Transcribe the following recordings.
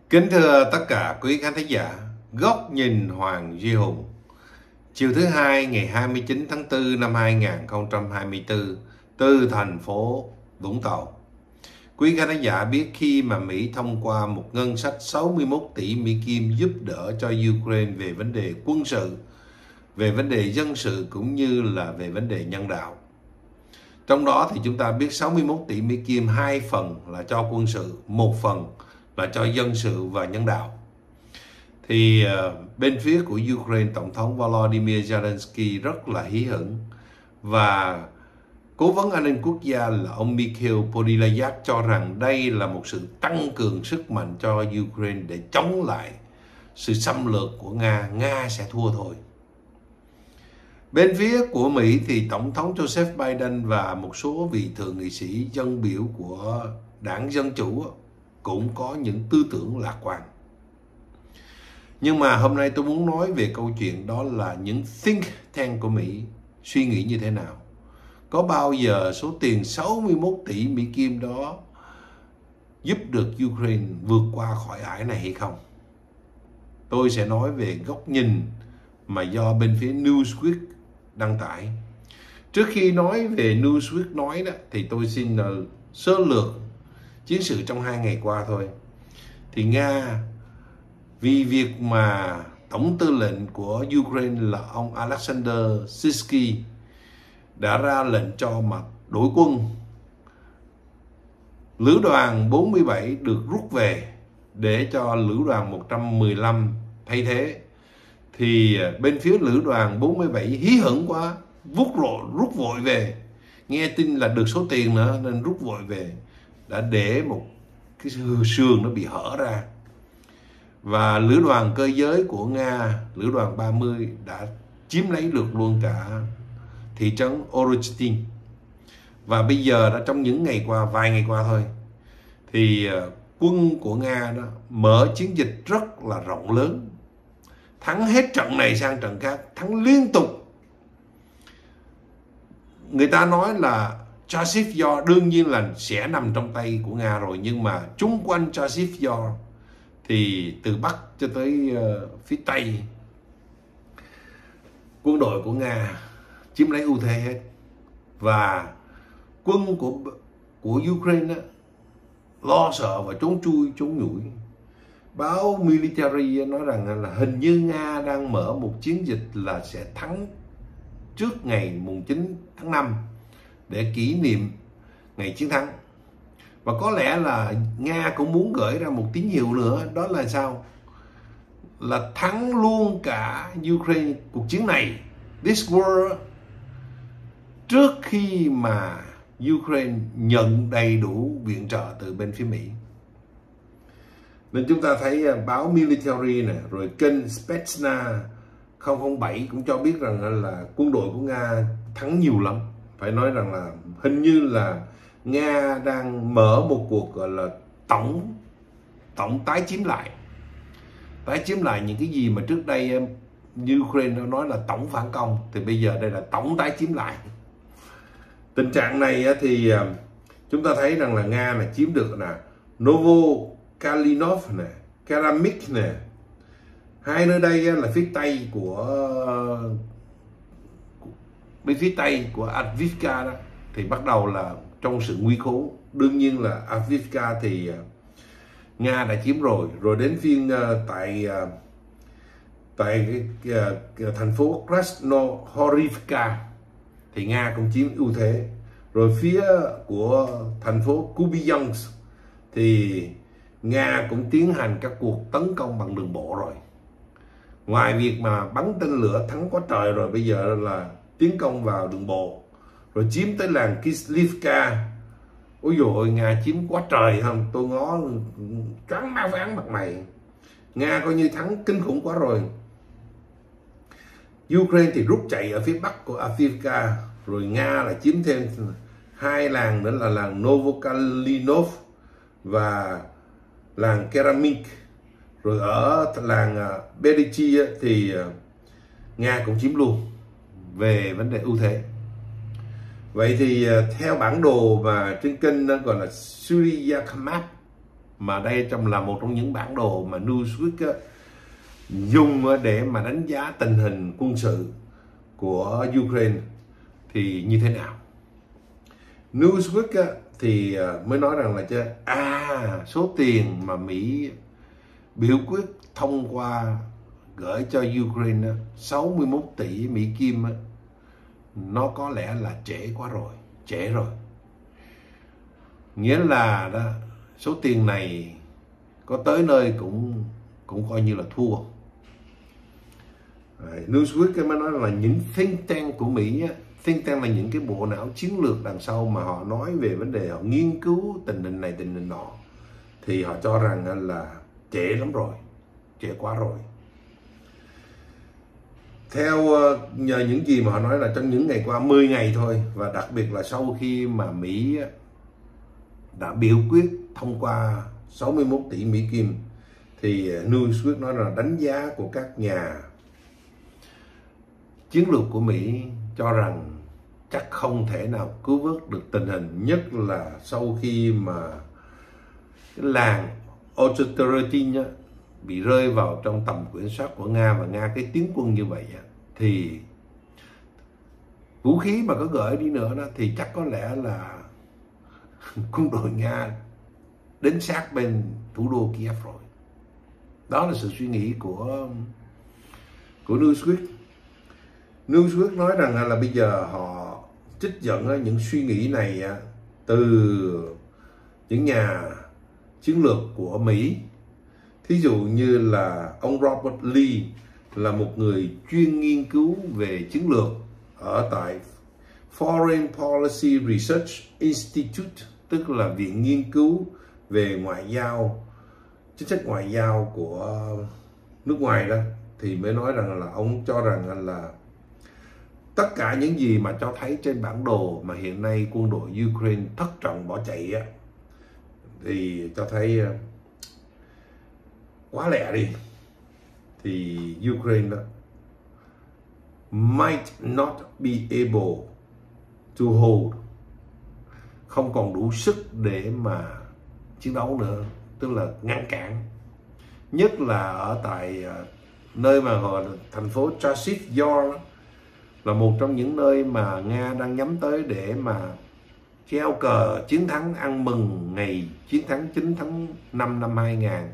Kính thưa tất cả quý khán thính giả, Góc nhìn Hoàng Duy Hùng. Chiều thứ Hai ngày 29 tháng 4 năm 2024 từ thành phố Vũng Tàu. Quý khán thính giả biết khi mà Mỹ thông qua một ngân sách 61 tỷ Mỹ Kim giúp đỡ cho Ukraine về vấn đề quân sự, về vấn đề dân sự cũng như là về vấn đề nhân đạo. Trong đó thì chúng ta biết 61 tỷ Mỹ Kim, 2 phần là cho quân sự, 1 phần là cho dân sự và nhân đạo. Thì bên phía của Ukraine, Tổng thống Volodymyr Zelensky rất là hí hửng, và Cố vấn an ninh quốc gia là ông Mikhail Podolyak cho rằng đây là một sự tăng cường sức mạnh cho Ukraine để chống lại sự xâm lược của Nga. Nga sẽ thua thôi. Bên phía của Mỹ thì Tổng thống Joseph Biden và một số vị thượng nghị sĩ dân biểu của đảng Dân Chủ cũng có những tư tưởng lạc quan. Nhưng mà hôm nay tôi muốn nói về câu chuyện đó là những think tank của Mỹ suy nghĩ như thế nào. Có bao giờ số tiền 61 tỷ Mỹ Kim đó giúp được Ukraine vượt qua khỏi ải này hay không? Tôi sẽ nói về góc nhìn mà do bên phía Newsweek đăng tải. Trước khi nói về Newsweek nói đó, thì tôi xin sơ lược chiến sự trong 2 ngày qua thôi. Thì Nga, vì việc mà tổng tư lệnh của Ukraine là ông Alexander Syrskyi đã ra lệnh cho mà đổi quân, lữ đoàn 47 được rút về để cho lữ đoàn 115 thay thế. Thì bên phía lữ đoàn 47 hí hửng quá, rút vội về, nghe tin là được số tiền nữa nên rút vội về, đã để một cái sườn nó bị hở ra. Và lữ đoàn cơ giới của Nga, lữ đoàn 30 đã chiếm lấy được luôn cả thị trấn Orostin. Và bây giờ đã trong những ngày qua, vài ngày qua thôi, thì quân của Nga đó mở chiến dịch rất là rộng lớn, thắng hết trận này sang trận khác, thắng liên tục. Người ta nói là Chasiv Yar đương nhiên là sẽ nằm trong tay của Nga rồi, nhưng mà chung quanh Chasiv Yar thì từ Bắc cho tới phía Tây, quân đội của Nga chiếm lấy ưu thế hết. Và quân của Ukraine đó, lo sợ và trốn chui trốn nhủi. Báo Military nói rằng là hình như Nga đang mở một chiến dịch là sẽ thắng trước ngày mùng 9 tháng 5 để kỷ niệm ngày chiến thắng. Và có lẽ là Nga cũng muốn gửi ra một tín hiệu nữa, đó là sao? Là thắng luôn cả Ukraine cuộc chiến này, this war, trước khi mà Ukraine nhận đầy đủ viện trợ từ bên phía Mỹ. Nên chúng ta thấy báo Military này, rồi kênh Spetsna 007 cũng cho biết rằng là quân đội của Nga thắng nhiều lắm. Phải nói rằng là hình như là Nga đang mở một cuộc gọi là tổng tái chiếm lại những cái gì mà trước đây Ukraine nó nói là tổng phản công, thì bây giờ đây là tổng tái chiếm lại. Tình trạng này thì chúng ta thấy rằng là Nga là chiếm được là Novokalinov nè, Keramik nè, hai nơi đây là phía tây bên phía tây của Avdiivka đó, thì bắt đầu là trong sự nguy khốn. Đương nhiên là Avdiivka thì Nga đã chiếm rồi đến phiên tại thành phố Krasnohorivka thì Nga cũng chiếm ưu thế. Rồi phía của thành phố Kupiansk thì Nga cũng tiến hành các cuộc tấn công bằng đường bộ rồi. Ngoài việc mà bắn tên lửa thắng quá trời rồi, bây giờ là tiến công vào đường bộ, rồi chiếm tới làng Kislivka. Ôi dồi ôi, Nga chiếm quá trời không? Tôi ngó trắng má ván mặt mày. Nga coi như thắng kinh khủng quá rồi. Ukraine thì rút chạy ở phía bắc của Avdiivka, rồi Nga là chiếm thêm 2 làng nữa là làng Novokalinov và làng Keramik. Rồi ở làng Berichi thì Nga cũng chiếm luôn về vấn đề ưu thế. Vậy thì theo bản đồ mà trên kênh nó gọi là Syria Map mà đây là một trong những bản đồ mà Newsweek dùng để mà đánh giá tình hình quân sự của Ukraine thì như thế nào. Newsweek thì mới nói rằng là số tiền mà Mỹ biểu quyết thông qua gửi cho Ukraine 61 tỷ Mỹ Kim nó có lẽ là trễ rồi. Nghĩa là đó, số tiền này có tới nơi cũng coi như là thua. Newsweek mới nói là những think tank của Mỹ think tank là những cái bộ não chiến lược đằng sau mà họ nói về vấn đề, họ nghiên cứu tình hình này tình hình nọ, thì họ cho rằng là trễ lắm rồi, trễ quá rồi. Theo nhờ những gì mà họ nói là trong những ngày qua 10 ngày thôi, và đặc biệt là sau khi mà Mỹ đã biểu quyết thông qua 61 tỷ Mỹ Kim, thì Newsweek nói là đánh giá của các nhà chiến lược của Mỹ cho rằng chắc không thể nào cứu vớt được tình hình, nhất là sau khi mà cái làng Ocheretin bị rơi vào trong tầm kiểm soát của Nga, và Nga cái tiến quân như vậy thì vũ khí mà có gửi đi nữa đó thì chắc có lẽ là quân đội Nga đến sát bên thủ đô Kiev rồi. Đó là sự suy nghĩ của Newsweek. Newsweek nói rằng là bây giờ họ trích dẫn những suy nghĩ này từ những nhà chiến lược của Mỹ. Thí dụ như là ông Robert Lee là một người chuyên nghiên cứu về chiến lược ở tại Foreign Policy Research Institute, tức là viện nghiên cứu về ngoại giao, chính sách ngoại giao của nước ngoài đó, thì mới nói rằng là ông cho rằng là tất cả những gì mà cho thấy trên bản đồ mà hiện nay quân đội Ukraine thất trận bỏ chạy thì cho thấy quá lẹ đi, thì Ukraine might not be able to hold, không còn đủ sức để mà chiến đấu nữa, tức là ngăn cản. Nhất là ở tại nơi mà gọi là thành phố Chasiv Yar, là một trong những nơi mà Nga đang nhắm tới để mà treo cờ chiến thắng, ăn mừng ngày chiến thắng 9 tháng 5 năm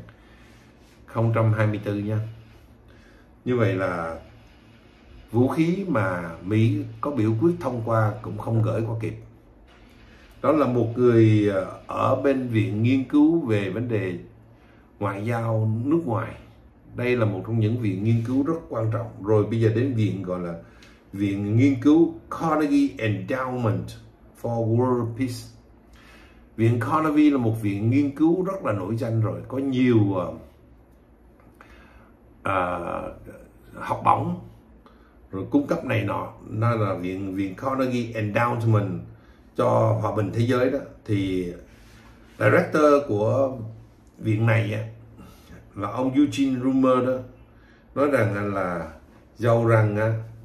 2024 nha. Như vậy là vũ khí mà Mỹ có biểu quyết thông qua cũng không gửi qua kịp. Đó là một người ở bên viện nghiên cứu về vấn đề ngoại giao nước ngoài. Đây là một trong những viện nghiên cứu rất quan trọng. Rồi bây giờ đến viện gọi là viện nghiên cứu Carnegie Endowment for World Peace. Viện Carnegie là một viện nghiên cứu rất là nổi danh rồi, có nhiều học bổng rồi cung cấp này nọ. Nó là viện Carnegie Endowment cho hòa bình thế giới đó. Thì director của viện này là ông Eugene Rumor đó, nói rằng là dầu rằng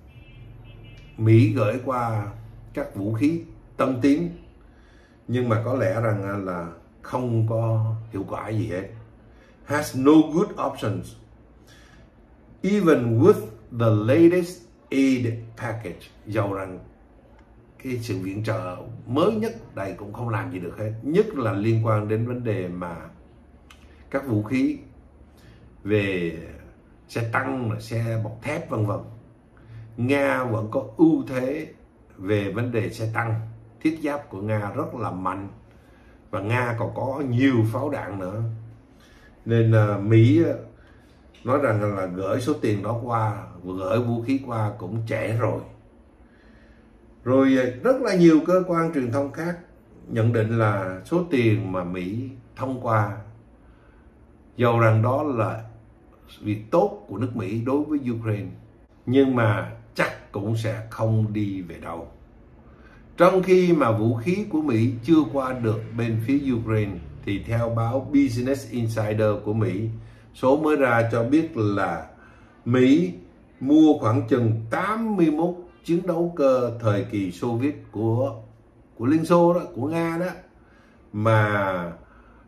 Mỹ gửi qua các vũ khí tân tiến, nhưng mà có lẽ rằng là không có hiệu quả gì hết. Has no good options even with the latest aid package. Dầu rằng cái sự viện trợ mới nhất đây cũng không làm gì được hết, nhất là liên quan đến vấn đề mà các vũ khí về xe tăng, xe bọc thép vân vân. Nga vẫn có ưu thế về vấn đề xe tăng, thiết giáp của Nga rất là mạnh, và Nga còn có nhiều pháo đạn nữa. Nên Mỹ nói rằng là gửi số tiền đó qua, gửi vũ khí qua cũng trễ rồi. Rồi rất là nhiều cơ quan truyền thông khác nhận định là số tiền mà Mỹ thông qua, dầu rằng đó là việc tốt của nước Mỹ đối với Ukraine, nhưng mà chắc cũng sẽ không đi về đâu. Trong khi mà vũ khí của Mỹ chưa qua được bên phía Ukraine, thì theo báo Business Insider của Mỹ, số mới ra cho biết là Mỹ mua khoảng chừng 81 chiến đấu cơ thời kỳ Xô Viết của Liên Xô đó, của Nga đó, mà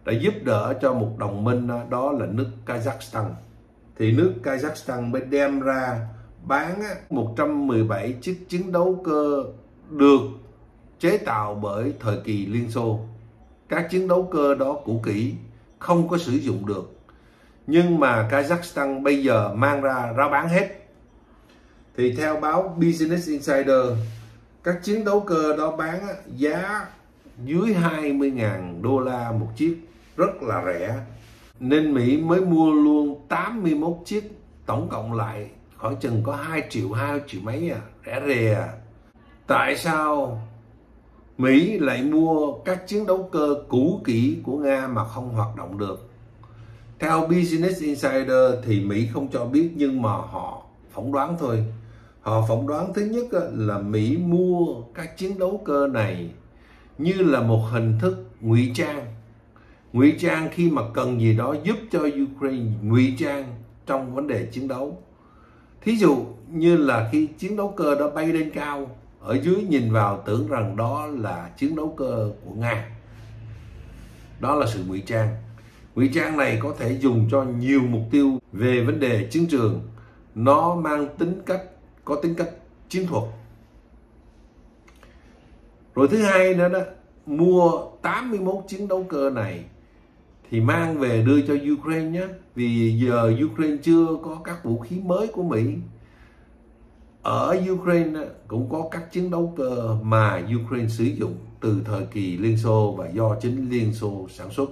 đã giúp đỡ cho một đồng minh, đó là nước Kazakhstan. Thì nước Kazakhstan mới đem ra bán 117 chiếc chiến đấu cơ được chế tạo bởi thời kỳ Liên Xô. Các chiến đấu cơ đó cũ kỹ, không có sử dụng được, nhưng mà Kazakhstan bây giờ mang ra bán hết. Thì theo báo Business Insider, các chiến đấu cơ đó bán giá dưới 20.000 đô la một chiếc, rất là rẻ. Nên Mỹ mới mua luôn 81 chiếc, tổng cộng lại khoảng chừng có 2 triệu mấy rẻ rề à. Tại sao Mỹ lại mua các chiến đấu cơ cũ kỹ của Nga mà không hoạt động được? Theo Business Insider thì Mỹ không cho biết, nhưng mà họ phỏng đoán thôi. Họ phỏng đoán thứ nhất là Mỹ mua các chiến đấu cơ này như là một hình thức ngụy trang. Ngụy trang khi mà cần gì đó giúp cho Ukraine ngụy trang trong vấn đề chiến đấu. Thí dụ như là khi chiến đấu cơ đó bay lên cao, ở dưới nhìn vào tưởng rằng đó là chiến đấu cơ của Nga. Đó là sự ngụy trang. Ngụy trang này có thể dùng cho nhiều mục tiêu về vấn đề chiến trường. Nó mang có tính cách chiến thuật. Rồi thứ hai nữa đó, mua 81 chiến đấu cơ này thì mang về đưa cho Ukraine nhé. Vì giờ Ukraine chưa có các vũ khí mới của Mỹ. Ở Ukraine cũng có các chiến đấu cơ mà Ukraine sử dụng từ thời kỳ Liên Xô và do chính Liên Xô sản xuất.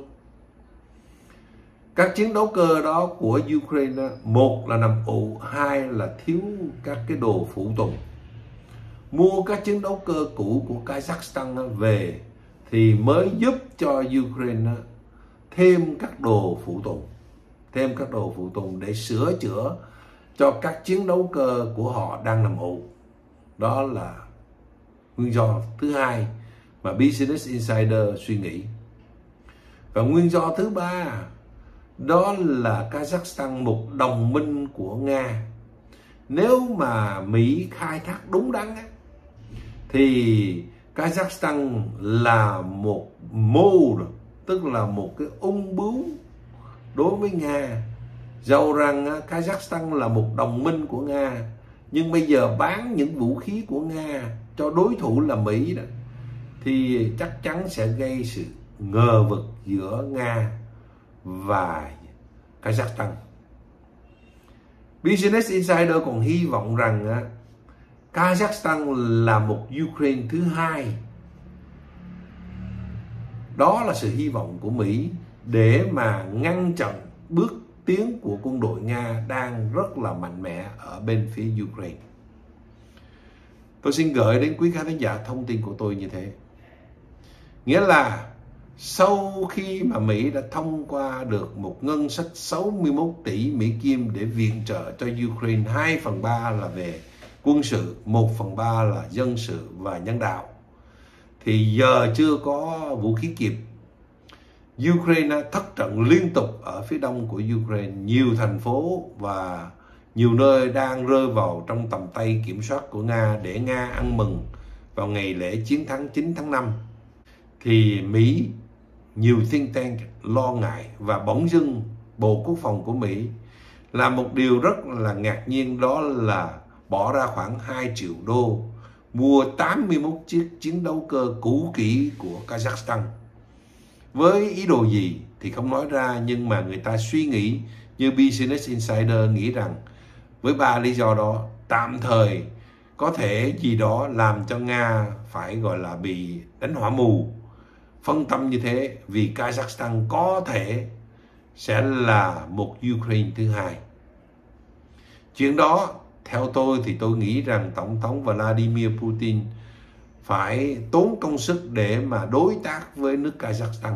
Các chiến đấu cơ đó của Ukraine, một là nằm ụ, hai là thiếu các cái đồ phụ tùng. Mua các chiến đấu cơ cũ của Kazakhstan về thì mới giúp cho Ukraine thêm các đồ phụ tùng để sửa chữa cho các chiến đấu cơ của họ đang nằm ụ. Đó là nguyên do thứ hai mà Business Insider suy nghĩ. Và nguyên do thứ ba, đó là Kazakhstan một đồng minh của Nga. Nếu mà Mỹ khai thác đúng đắn thì Kazakhstan là một mole, tức là một cái ung bướu đối với Nga. Dầu rằng Kazakhstan là một đồng minh của Nga, nhưng bây giờ bán những vũ khí của Nga cho đối thủ là Mỹ đó, thì chắc chắn sẽ gây sự ngờ vực giữa Nga và Kazakhstan. Business Insider còn hy vọng rằng Kazakhstan là một Ukraine thứ hai. Đó là sự hy vọng của Mỹ để mà ngăn chặn bước tiến của quân đội Nga đang rất là mạnh mẽ ở bên phía Ukraine. Tôi xin gửi đến quý khán giả thông tin của tôi như thế. Nghĩa là sau khi mà Mỹ đã thông qua được một ngân sách 61 tỷ Mỹ Kim để viện trợ cho Ukraine, 2/3 là về quân sự, 1/3 là dân sự và nhân đạo, thì giờ chưa có vũ khí kịp. Ukraine thất trận liên tục ở phía đông của Ukraine. Nhiều thành phố và nhiều nơi đang rơi vào trong tầm tay kiểm soát của Nga để Nga ăn mừng vào ngày lễ chiến thắng 9 tháng 5. Thì Mỹ, nhiều think tank lo ngại, và bỗng dưng Bộ Quốc phòng của Mỹ làm một điều rất là ngạc nhiên, đó là bỏ ra khoảng 2 triệu đô mua 81 chiếc chiến đấu cơ cũ kỹ của Kazakhstan. Với ý đồ gì thì không nói ra, nhưng mà người ta suy nghĩ như Business Insider nghĩ rằng với 3 lý do đó, tạm thời có thể gì đó làm cho Nga phải gọi là bị đánh hỏa mù, phân tâm như thế, vì Kazakhstan có thể sẽ là một Ukraine thứ hai. Chuyện đó theo tôi thì tôi nghĩ rằng Tổng thống Vladimir Putin phải tốn công sức để mà đối tác với nước Kazakhstan.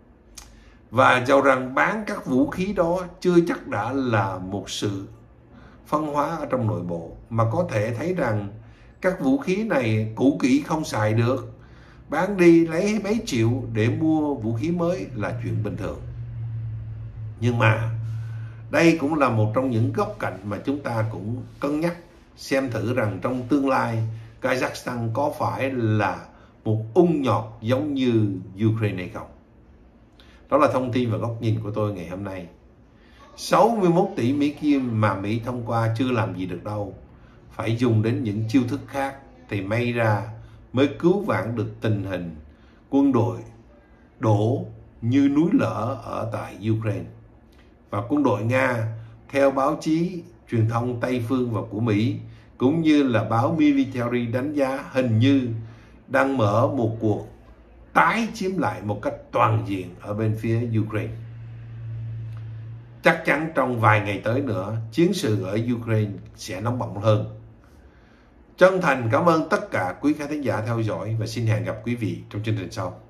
Và dầu rằng bán các vũ khí đó chưa chắc đã là một sự phân hóa ở trong nội bộ, mà có thể thấy rằng các vũ khí này cũ kỹ không xài được, bán đi lấy mấy triệu để mua vũ khí mới là chuyện bình thường. Nhưng mà đây cũng là một trong những góc cạnh mà chúng ta cũng cân nhắc xem thử rằng trong tương lai Kazakhstan có phải là một ung nhọt giống như Ukraine hay không. Đó là thông tin và góc nhìn của tôi ngày hôm nay. 61 tỷ Mỹ Kim mà Mỹ thông qua chưa làm gì được đâu. Phải dùng đến những chiêu thức khác thì may ra mới cứu vãn được tình hình quân đội đổ như núi lở ở tại Ukraine. Và quân đội Nga, theo báo chí truyền thông Tây phương và của Mỹ, cũng như là báo Military đánh giá hình như đang mở một cuộc tái chiếm lại một cách toàn diện ở bên phía Ukraine. Chắc chắn trong vài ngày tới nữa, chiến sự ở Ukraine sẽ nóng bỏng hơn. Chân thành cảm ơn tất cả quý khán thính giả theo dõi và xin hẹn gặp quý vị trong chương trình sau.